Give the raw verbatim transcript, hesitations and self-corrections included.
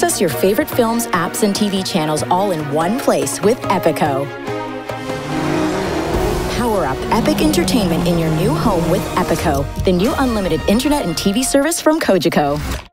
Access your favorite films, apps, and T V channels all in one place with EPICO. Power up epic entertainment in your new home with EPICO, the new unlimited internet and T V service from Cogeco.